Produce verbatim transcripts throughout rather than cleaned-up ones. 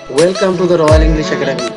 Welcome to the Royal English Academy.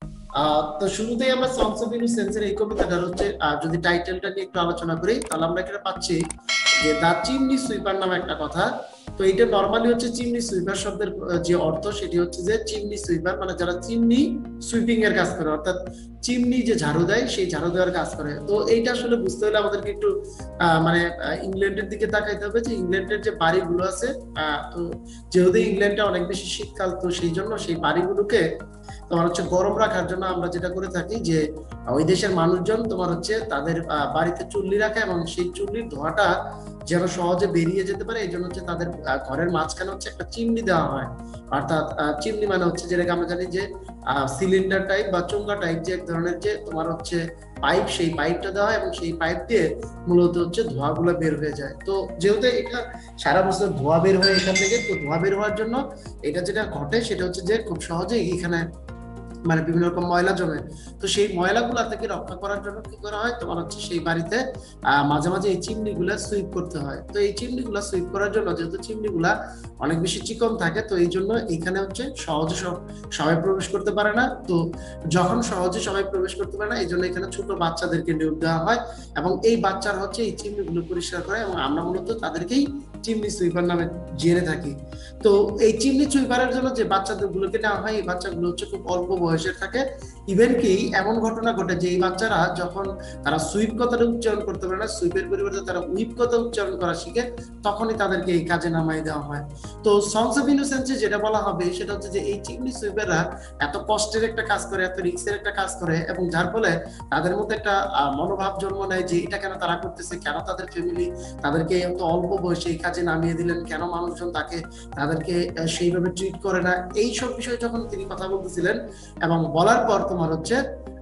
তো শুরুতেই আমরা সংস অফ ইনোসেন্সের এই কবিতাটার হচ্ছে যদি টাইটেলটা নিয়ে একটু আলোচনা করি তাহলে আমরা এখানে পাচ্ছি যে দা চিমনি সুইপার নামে একটা কথা। তো এটা নরমালি হচ্ছে চিমনি সুইপার শব্দের যে অর্থ সেটি হচ্ছে যে চিমনি সুইপার মানে যারা চিমনি সুইপিং এর কাজ করে, অর্থাৎ চিমনি যে ঝাড়ু দেয় সেই ঝাড়ু দেওয়ার কাজ করে। তো এইটা আসলে বুঝতে হলে আমাদেরকে একটু মানে ইংল্যান্ডের দিকে তাকাইতে হবে যে ইংল্যান্ডের যে বাড়িগুলো আছে, তো যেহেতু ইংল্যান্ডে অনেক বেশি শীতকাল, তো সেই জন্য সেই বাড়িগুলোকে তোমার হচ্ছে গরম রাখার জন্য আমরা যেটা করে থাকি যে ওই দেশের মানুষজন তোমার হচ্ছে তাদের বাড়িতে চুল্লি রাখে এবং সেই চুল্লির ধোঁয়াটা যেন সহজে বেরিয়ে যেতে পারে, এই জন্য হচ্ছে তাদের ঘরের মাঝখানে হচ্ছে একটা চিমনি দেওয়া হয়। অর্থাৎ চিমনি মানে হচ্ছে যেটাকে আমরা জানি যে সিলিন্ডার টাইপ বা চোঙ্গা টাইপ যে এক ধরনের যে তোমার হচ্ছে পাইপ, সেই পাইপটা দেওয়া হয় এবং সেই পাইপ দিয়ে মূলত হচ্ছে ধোঁয়াগুলো বের হয়ে যায়। তো যেহেতু এটা সারা বছর ধোঁয়া বের হয় এখান থেকে, তো ধোঁয়া বের হওয়ার জন্য এটা যেটা ঘটে সেটা হচ্ছে যে খুব সহজেই এখানে মানে বিভিন্ন রকম ময়লা জমে। তো সেই ময়লাগুলা থেকে রক্ষা করার জন্য কি করা হয়, তোমার হচ্ছে সেই বাড়িতে মাঝে মাঝে এই চিমনিগুলা সুইপ করতে হয়। তো এই চিমনিগুলা সুইপ করার জন্য যেহেতু চিমনিগুলা অনেক বেশি চিকন থাকে, তো এই জন্য এখানে হচ্ছে সহজে সব সবাই প্রবেশ করতে পারে না। তো যখন সহজে সবাই প্রবেশ করতে পারে না, এই জন্য এখানে ছোট বাচ্চাদেরকে নিয়োগ দেওয়া হয় এবং এই বাচ্চারা হচ্ছে এই চিমনিগুলো পরিষ্কার করে এবং আমরা মূলত তাদেরকেই চিমনি সুইপার নামে জেনে থাকি। তো এই চিমনি সুইপারের জন্য যে বাচ্চাদের গুলোকে নেওয়া হয়, এই বাচ্চাগুলো হচ্ছে খুব অল্প বয়সের থাকে। ইভেন কি এমন ঘটনা ঘটে যে এই বাচ্চারা যখন তারা সুইপ কথাটা উচ্চারণ করতে পারে না, সুইপের পরিবর্তে তারা উইপ কথা উচ্চারণ করা শিখে, তখনই তাদেরকে এই কাজে নামাই দেওয়া হয়। তো সংস অফ ইনোসেন্সে যেটা বলা হবে সেটা হচ্ছে যে এই চিমনি সুইপাররা এত কষ্টের একটা কাজ করে, এত রিস্কের একটা কাজ করে এবং যার ফলে তাদের মধ্যে একটা মনোভাব জন্ম নেয় যে এটা কেন তারা করতেছে, কেন তাদের ফ্যামিলি তাদেরকে এত অল্প বয়সে এই কাজে নামিয়ে দিলেন, কেন মানুষজন তাকে তাদেরকে সেইভাবে ট্রিট করে না। এই সব বিষয়ে যখন তিনি কথা বলতেছিলেন এবং বলার পর তোমার হচ্ছে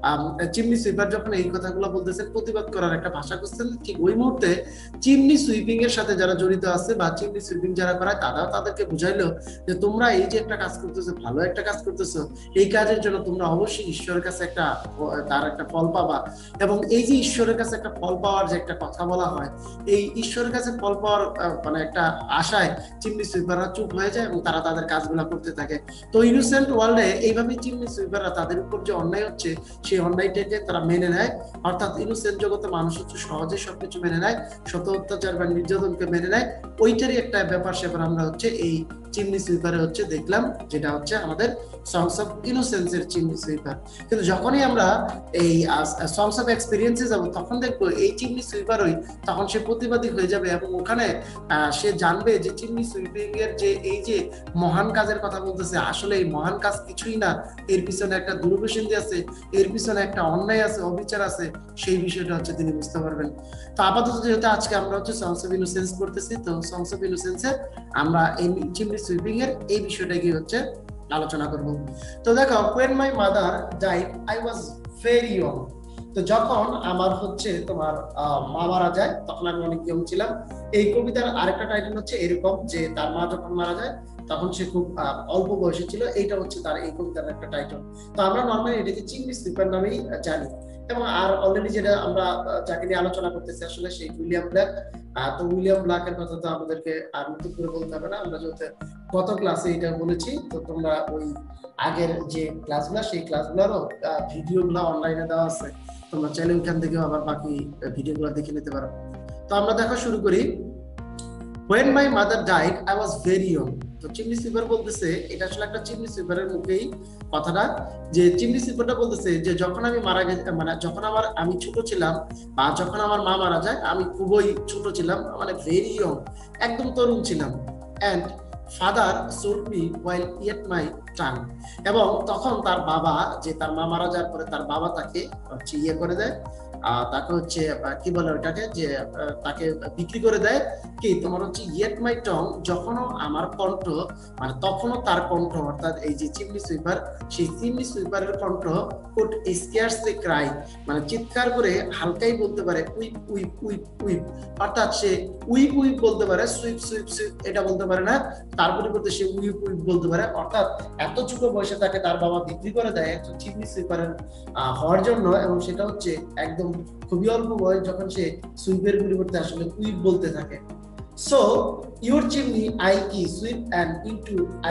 চিমনি সুইপার যখন এই কথাগুলো বলতেছেন, প্রতিবাদ করার একটা ভাষা করছেন, ঠিক ওই মুহূর্তে চিমনি সুইপিং এর সাথে যারা জড়িত আছে বা চিমনি সুইপিং যারা করায় তারাও তাদেরকে বুঝাইলো যে তোমরা এই যে একটা কাজ করতেছো, ভালো একটা কাজ করতেছো, এই কাজের জন্য তোমরা অবশ্যই ঈশ্বরের কাছে একটা তার একটা ফল পাবা। এবং এই যে ঈশ্বরের কাছে একটা ফল পাওয়ার যে একটা কথা বলা হয়, এই ঈশ্বরের কাছে ফল পাওয়ার মানে একটা আশায় চিমনি সুইপাররা চুপ হয়ে যায় এবং তারা তাদের কাজগুলো করতে থাকে। তো ইনোসেন্ট ওয়ার্ল্ডে এইভাবে চিমনি সুইপাররা তাদের উপর যে অন্যায় হচ্ছে সেই অন্যায়টাকে তারা মেনে নেয়। অর্থাৎ ইনোসেন্ট জগতে মানুষ হচ্ছে সহজে সবকিছু মেনে নেয়, শত অত্যাচার বা নির্যাতনকে মেনে নেয়। ওইটারই একটা ব্যাপার সেবার আমরা হচ্ছে এই চিমনি সুইপারে হচ্ছে দেখলাম, যেটা হচ্ছে আমাদের সংস অফ ইনোসেন্সের চিমনি সুইপার। কিন্তু যখনই আমরা এই সংস অফ এক্সপিরিয়েন্সে যাব তখন দেখবো এই চিমনি সুইপারই তখন সে প্রতিবাদী হয়ে যাবে এবং ওখানে সে জানবে যে চিমনি সুইপিং এর যে এই যে মহান কাজের কথা বলতেছে, আসলে এই মহান কাজ কিছুই না, এর পিছনে একটা দুর্বিসন্ধি আছে, এর পিছনে একটা অন্যায় আছে, অবিচার আছে, সেই বিষয়টা হচ্ছে তিনি বুঝতে পারবেন। তো আপাতত যেহেতু আজকে আমরা হচ্ছে সংস অফ ইনোসেন্স করতেছি, তো সংস অফ ইনোসেন্সে আমরা এই চিমনি সুইপিং এর এই বিষয়টাকে হচ্ছে আলোচনা করব। তো দেখো, when my mother died I was very young। তো যখন আমার হচ্ছে তোমার মা মারা যায় তখন আমি অনেক ইয়ং ছিলাম। এই কবিতার আরেকটা টাইটেল হচ্ছে এরকম যে তার মা যখন মারা যায় তখন সে খুব অল্প বয়সে ছিল, এইটা হচ্ছে তার এই কবিতার একটা টাইটেল। তো আমরা নর্মালি এটাকে চিমনি সুইপার নামেই জানি। এবং আর অলরেডি যেটা আমরা যাকে নিয়ে আলোচনা করতেছি আসলে সেই উইলিয়াম ব্ল্যাক। তো উইলিয়াম ব্ল্যাকের কথা তো আমাদেরকে আর নতুন করে বলতে হবে না, আমরা যেহেতু গত ক্লাসে এটা বলেছি, তো তোমরা ওই আগের যে ক্লাসগুলো সেই ক্লাসগুলোরও ভিডিওগুলো অনলাইনে দেওয়া আছে, তোমরা চাইলে ওইখান থেকে আবার বাকি ভিডিওগুলো দেখে নিতে পারো। তো আমরা দেখা শুরু করি। when my mother died I was very young। তো চিমনি সুইপার বলতেছে, এটা আসলে একটা চিমনি সুইপারের মুখেই কথাটা, যে চিমনি সুইপারটা বলতেছে যে যখন আমি মারা গেছি মানে যখন আমার আমি ছোট ছিলাম বা যখন আমার মা মারা যায় আমি খুবই ছোট ছিলাম, মানে ভেরি ইয়ং, একদম তরুণ ছিলাম। And father sold me while yet my tongue. এবং তখন তার বাবা, যে তার মা মারা যাওয়ার পরে তার বাবা তাকে হচ্ছে ইয়ে করে দেয়, তাকে হচ্ছে কি বলে ওটাকে, যে তাকে বিক্রি করে দেয় কি তোমার হচ্ছে ইয়েট মাই টং, যখনও আমার কণ্ঠ মানে তখনও তার কণ্ঠ, অর্থাৎ এই যে চিমনি সুইপার, সেই চিমনি সুইপারের কণ্ঠ কুড স্কেয়ারসলি ক্রাই, মানে চিৎকার করে হালকাই বলতে পারে উইপ উইপ উইপ উইপ, অর্থাৎ সে উইপ উইপ বলতে পারে, সুইপ সুইপ সুইপ এটা বলতে পারে না, তার পরিবর্তে সে উইপ উইপ বলতে পারে। অর্থাৎ এত ছোট বয়সে তাকে তার বাবা বিক্রি করে দেয় একজন চিমনি সুইপারের হওয়ার জন্য, এবং সেটা হচ্ছে একদম খুবই অল্প বয়স যখন সে সুইপের পরিবর্তে আসলে উইপ বলতে থাকে। So your chimney I key sweep and into I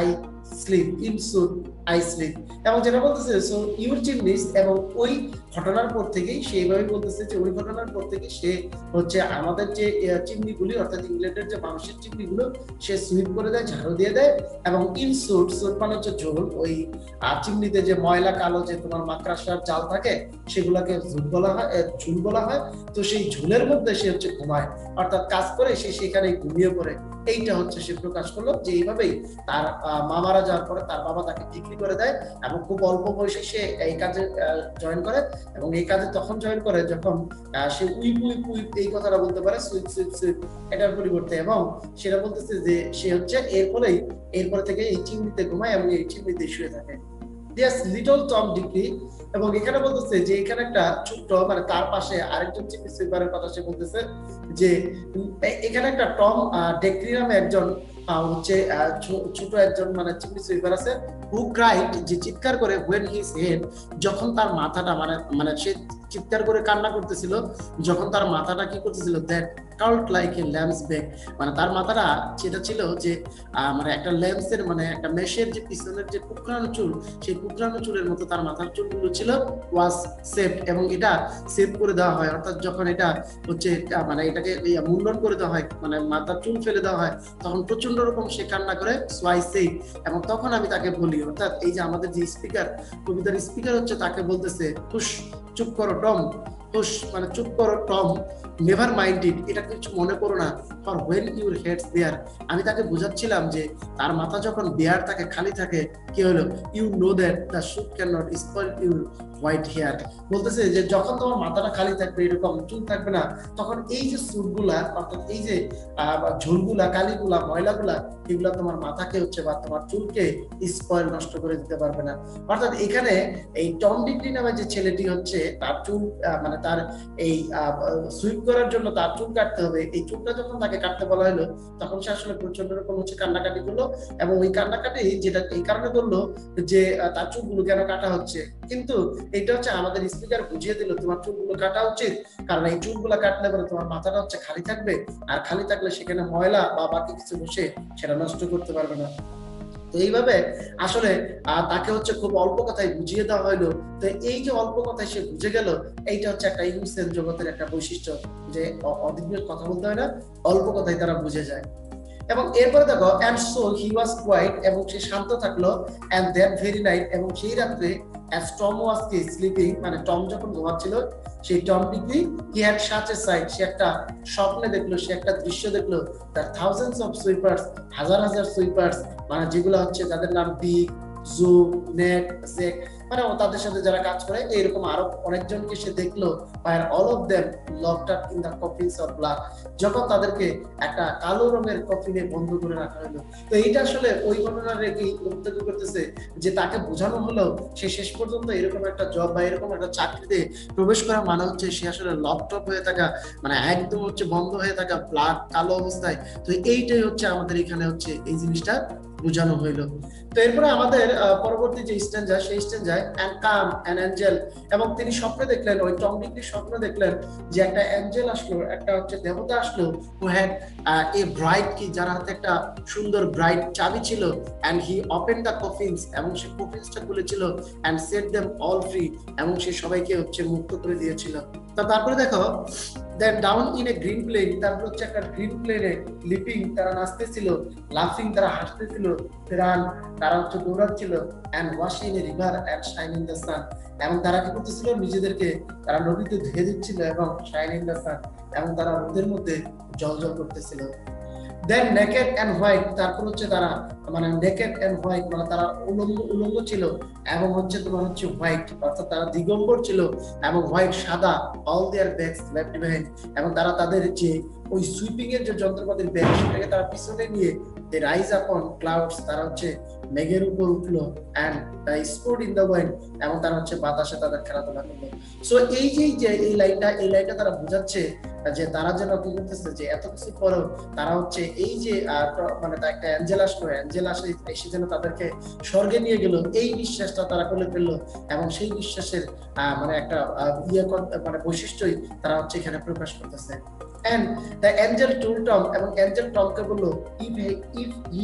sleep, in soot I sleep. এবং যেটা বলতেছে সো ইউর চিমনিস, এবং ওই ঘটনার পর থেকেই সেইভাবে বলতেছে যে ওই ঘটনার পর থেকে সে হচ্ছে আমাদের যে চিমনিগুলি অর্থাৎ ইংল্যান্ডের যে মানুষের চিমনিগুলো সে সুইপ করে দেয়, ঝাড়ু দিয়ে দেয়। এবং ইন সুট, সুট মানে হচ্ছে ঝোল, ওই চিমনিতে যে ময়লা কালো যে তোমার মাকড়াসার জাল থাকে সেগুলোকে ঝুল বলা হয়, ঝুল বলা হয়। তো সেই ঝুলের মধ্যে সে হচ্ছে ঘুমায়, অর্থাৎ কাজ করে সে সেখানে ঘুমিয়ে পড়ে। এইটা হচ্ছে সে প্রকাশ করলো যে এইভাবেই তার মা মারা যাওয়ার পরে তার বাবা তাকে বিক্রি করে দেয় এবং খুব অল্প বয়সে সে এই কাজে জয়েন করে। এবং এই কাজে তখন জয়েন করে যখন সে উইপ উইপ উইপ এই কথাটা বলতে পারে, সুইপ সুইপ সুইপ এটার পরিবর্তে। এবং সেটা বলতেছে যে সে হচ্ছে এর ফলেই এরপরে থেকে এই চিমনিতে ঘুমায় এবং এই চিমনিতে শুয়ে থাকে। Yes, little Tom Dickey। এবং এখানে বলতেছে যে এখানে একটা ছোট্ট মানে তার পাশে আরেকজন চিমনি সুইপারের কথা সে বলতেছে যে এখানে একটা টম ডেক্রি নামে একজন হচ্ছে ছোট একজন মানে চিমনি সুইপার আছে, হু ক্রাইড, যে চিৎকার করে when his head, যখন তার মাথাটা মানে মানে সে চিৎকার করে কান্না করতেছিল যখন তার মাথাটা কি করতেছিল, that curled like a lamb's back, মানে তার মাথাটা যেটা ছিল যে মানে একটা ল্যাম্পসের মানে একটা মেশের যে পিছনের যে কুকরানো চুল, সেই কুকরানো চুলের মতো তার মাথার চুলগুলো ছিল, ওয়াজ সেভড, এবং এটা সেভ করে দেওয়া হয়। অর্থাৎ যখন এটা হচ্ছে মানে এটাকে মুন্ডন করে দেওয়া হয় মানে মাথার চুল ফেলে দেওয়া হয় তখন প্রচন্ড রকম সে কান্না করে, সো আই সেড, এবং তখন আমি তাকে বলি, অর্থাৎ এই যে আমাদের যে স্পিকার, কবিতার স্পিকার হচ্ছে তাকে বলতেছে হুশ, চুপ করো টম, হুশ মানে চুপ করো টম, নেভার মাইন্ড ইট, এটা কিছু মনে করো না, for when your head's there, আমি তাকে বোঝাচ্ছিলাম যে তার মাথা যখন বেয়ার থাকে, খালি থাকে, কি হলো, you know that the soot can not spoil your white hair, বলতেছে যে যখন তোমার মাথাটা খালি থাকবে, এরকম চুল থাকবে না, তখন এই যে চুলগুলা অর্থাৎ এই যে ঝুলগুলা, কালিগুলা, ময়লাগুলা, এগুলা তোমার মাথাকে হচ্ছে বা তোমার চুলকে স্পয়েল, নষ্ট করে দিতে পারবে না। অর্থাৎ এখানে এই টম ডিক্রি নামে যে ছেলেটি হচ্ছে তার চুল মানে তার এই সুইপ করার জন্য তার চুল কাটতে হবে, এই চুলটা যখন তাকে কাটতে বলা হলো তখন সে আসলে প্রচন্ড রকম হচ্ছে কান্নাকাটি করলো। এবং ওই কান্নাকাটি যেটা এই কারণে করলো যে তার চুলগুলো কেন কাটা হচ্ছে, কিন্তু এটা হচ্ছে আমাদের স্পিকার বুঝিয়ে দিল তোমার চুলগুলো কাটা উচিত, কারণ এই চুলগুলো কাটলে পরে তোমার মাথাটা হচ্ছে খালি থাকবে, আর খালি থাকলে সেখানে ময়লা বা বাকি কিছু বসে সেটা নষ্ট করতে পারবে না। তো এইভাবে আসলে তাকে হচ্ছে খুব অল্প কথায় বুঝিয়ে দেওয়া হইলো। তো এই যে অল্প কথায় সে বুঝে গেল, এইটা হচ্ছে একটা ইংলিশ জগতের একটা বৈশিষ্ট্য, যে অধিক কথা বলতে হয় না, অল্প কথায় তারা বুঝে যায়। এবং এরপরে দেখো and so he was quiet, এবং সে শান্ত থাকলো, and that very night, এবং সেই রাত্রে as Tom was sleeping, মানে টম যখন ঘুমাচ্ছিল, সেই টম ডিক্রি he had such a sight, সে একটা স্বপ্নে দেখলো, সে একটা দৃশ্য দেখলো, that thousands of sweepers, হাজার হাজার সুইপার্স, মানে যেগুলো হচ্ছে যাদের নাম বিগ, জু, নেট, জেক, মানে তাদের সাথে যারা কাজ করে এরকম আরো অনেকজনকে সে দেখলো, আর all of them locked up in the coffins of blood, যখন তাদেরকে একটা কালো রঙের কফিনে বন্ধ করে রাখা হলো। তো এইটা আসলে ওই ঘটনার রেখে উত্তেজ করতেছে যে তাকে বোঝানো হলো সে শেষ পর্যন্ত এরকম একটা জব বা এরকম একটা চাকরিতে প্রবেশ করা মানে হচ্ছে সে আসলে লকড আপ হয়ে থাকা, মানে একদম হচ্ছে বন্ধ হয়ে থাকা, ব্লাড কালো অবস্থায়। তো এইটাই হচ্ছে আমাদের এখানে হচ্ছে এই জিনিসটা বোঝানো হইলো। তো এরপরে আমাদের পরবর্তী যে স্ট্যান্জা, সেই স্ট্যান্জায় এন্ড কাম অ্যান অ্যাঞ্জেল, এবং তিনি স্বপ্নে দেখলেন, ওই টম ডিক্রি স্বপ্নে দেখলেন যে একটা অ্যাঞ্জেল আসলো, একটা হচ্ছে দেবতা আসলো, হু হ্যাড এ ব্রাইট কি, যার হাতে একটা সুন্দর ব্রাইট চাবি ছিল, and he open the coffins, এবং সে কফিনসটা খুলেছিল, and set them all free, এবং সে সবাইকে হচ্ছে মুক্ত করে দিয়েছিল। তো তারপরে দেখো then down in a green plain, তারপর হচ্ছে একটা গ্রিন প্লেনে লিপিং, তারা নাচতেছিল, লাফিং, তারা হাসতেছিল, রান, তারা হচ্ছে দৌড়াচ্ছিল, and washing a river and shining the sun, এবং তারা কি করতেছিল, নিজেদেরকে তারা নদীতে ধুয়ে দিচ্ছিল, এবং শাইনিং দ্য সান, এবং তারা রোদের মধ্যে জলজল করতেছিল। দেন নেকেড এন্ড হোয়াইট, তারপর হচ্ছে তারা মানে নেকেড এন্ড হোয়াইট, মানে তারা উলঙ্গ উলঙ্গ ছিল, এবং হচ্ছে তোমার হচ্ছে হোয়াইট, অর্থাৎ তারা দিগম্বর ছিল, এবং হোয়াইট সাদা, all their bags left behind, এবং তারা তাদের যে ওই সুইপিং এর যে যন্ত্রপাতির ব্যাগ সেটাকে তারা পিছনে নিয়ে দে রাইজ আপন ক্লাউডস, তারা হচ্ছে মেঘের উপর উঠলো, and sport in the wind, এবং তারা হচ্ছে বাতাসে তাদের খেলাধুলা করলো। সো এই যে এই লাইনটা এই লাইনটা তারা বোঝাচ্ছে যে তারা যেন কি করতেছে, যে এত কিছু পরেও তারা হচ্ছে এই যে মানে একটা অ্যাঞ্জেল আসলো, অ্যাঞ্জেল আসে এসে যেন তাদেরকে স্বর্গে নিয়ে গেল, এই বিশ্বাসটা তারা করে ফেললো, এবং সেই বিশ্বাসের মানে একটা ইয়ে মানে বৈশিষ্ট্যই তারা হচ্ছে এখানে প্রকাশ করতেছে। And the angel told Tom, এবং angel টমকে বললো, if he, if he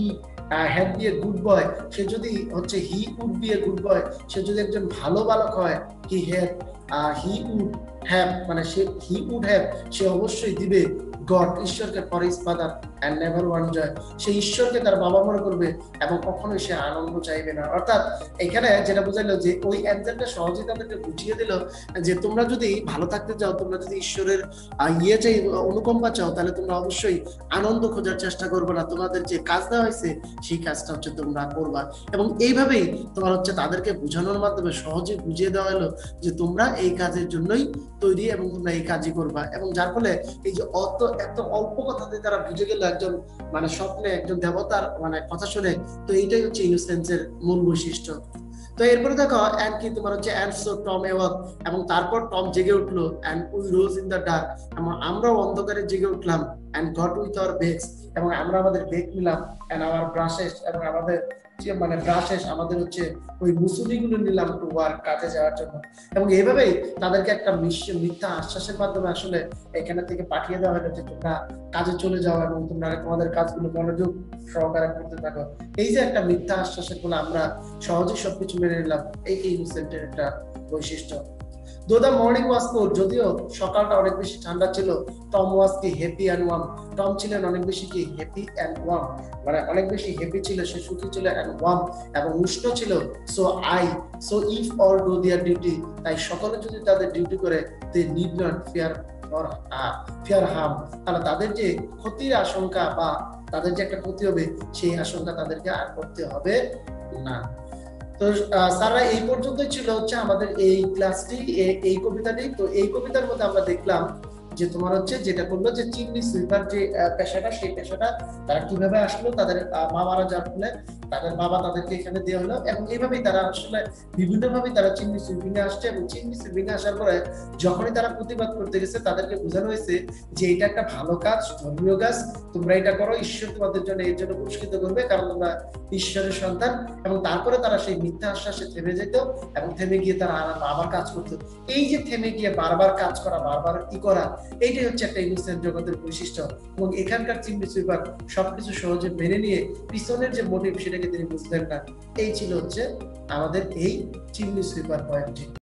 had be a good boy, সে যদি হচ্ছে he would be a good boy, সে যদি একজন ভালো বালক হয়, he had he would have মানে সে হি উড হ্যাভ সে অবশ্যই দিবে গড ঈশ্বরকে for his father and never want joy, সে ঈশ্বরকে তার বাবা মনে করবে এবং কখনোই সে আনন্দ চাইবে না। অর্থাৎ এখানে যেটা বোঝাইলো যে ওই অ্যানসারটা সহজেই তাদেরকে বুঝিয়ে দিল যে তোমরা যদি ভালো থাকতে চাও, তোমরা যদি ঈশ্বরের ইয়ে চাই অনুকম্পা চাও, তাহলে তোমরা অবশ্যই আনন্দ খোঁজার চেষ্টা করবে না, তোমাদের যে কাজ দেওয়া হয়েছে সেই কাজটা হচ্ছে তোমরা করবা। এবং এইভাবেই তোমার হচ্ছে তাদেরকে বোঝানোর মাধ্যমে সহজে বুঝিয়ে দেওয়া হলো যে তোমরা এই কাজের জন্যই তৈরি এবং তোমরা এই কাজই করবা। এবং যার ফলে এই যে অত এত অল্প কথাতে তারা বুঝে গেল একজন মানে স্বপ্নে একজন দেবতার মানে কথা শুনে, তো এইটাই হচ্ছে ইনোসেন্সের মূল বৈশিষ্ট্য। তো এরপরে দেখো এন্ড কি তোমার হচ্ছে এন্ড সো টম অ্যাওয়াক, এবং তারপর টম জেগে উঠলো, and we rose in the dark, এবং আমরাও অন্ধকারে জেগে উঠলাম, and got with our bags, এবং আমরা আমাদের বেগ নিলাম, এন্ড আওয়ার ব্রাশেস, এবং আমাদের মানে ব্রাশেস আমাদের হচ্ছে ওই মুসুলিগুলো নিলাম টু ওয়ার্ক, কাজে যাওয়ার জন্য। এবং এইভাবেই তাদেরকে একটা মিথ্যা আশ্বাসের মাধ্যমে আসলে এখানে থেকে পাঠিয়ে দেওয়া হলো যে তোমরা কাজে চলে যাও এবং তোমরা তোমাদের কাজগুলো মনোযোগ সহকারে করতে থাকো। এই যে একটা মিথ্যা আশ্বাসের গুলো আমরা সহজেই সবকিছু মেনে নিলাম, এই ইনোসেন্টের একটা বৈশিষ্ট্য। দো দ্য মর্নিং ওয়াজ কোল্ড, যদিও সকালটা অনেক বেশি ঠান্ডা ছিল, টম ওয়াজ কি হ্যাপি অ্যান্ড ওয়ার্ম, টম ছিলেন অনেক বেশি কি হ্যাপি অ্যান্ড ওয়ার্ম, মানে অনেক বেশি হ্যাপি ছিল, সে সুখী ছিল, অ্যান্ড ওয়ার্ম এবং উষ্ণ ছিল। So I so if all do their duty, তাই সকলে যদি তাদের ডিউটি করে, they need not fear for fear harm, তাহলে তাদের যে ক্ষতির আশঙ্কা বা তাদের যে একটা ক্ষতি হবে সেই আশঙ্কা তাদেরকে আর করতে হবে না। তো স্যাররা এই পর্যন্তই ছিল হচ্ছে আমাদের এই ক্লাসটি, এই কবিতাটি। তো এই কবিতার মধ্যে আমরা দেখলাম যে তোমার হচ্ছে যেটা করলো যে চিমনি সুইপার যে পেশাটা, সেই পেশাটা তারা কিভাবে আসলো, তাদের মা মারা যাওয়ার ফলে তাদের বাবা তাদেরকে এখানে দেওয়া হলো, এবং এইভাবেই তারা আসলে বিভিন্ন ভাবে তারা চিমনি সুইপিং এ আসছে। এবং চিমনি সুইপিং এ আসার পরে যখনই তারা প্রতিবাদ করতে গেছে, তাদেরকে বোঝানো হয়েছে যে এটা একটা ভালো কাজ, ধর্মীয় কাজ, তোমরা এটা করো, ঈশ্বর তোমাদের জন্য এর জন্য পুরস্কৃত করবে, কারণ তোমরা ঈশ্বরের সন্তান। এবং তারপরে তারা সেই মিথ্যা আশ্বাসে থেমে যেত এবং থেমে গিয়ে তারা আবার কাজ করতো। এই যে থেমে গিয়ে বারবার কাজ করা, বারবার ই করা, এইটাই হচ্ছে একটা ইনোসেন্ট জগতের বৈশিষ্ট্য। এবং এখানকার চিমনি সুইপার সবকিছু সহজে মেনে নিয়ে পিছনের যে মোটিভ সেটাকে তিনি বুঝলেন না। এই ছিল হচ্ছে আমাদের এই চিমনি সুইপার পয়েন্টটি।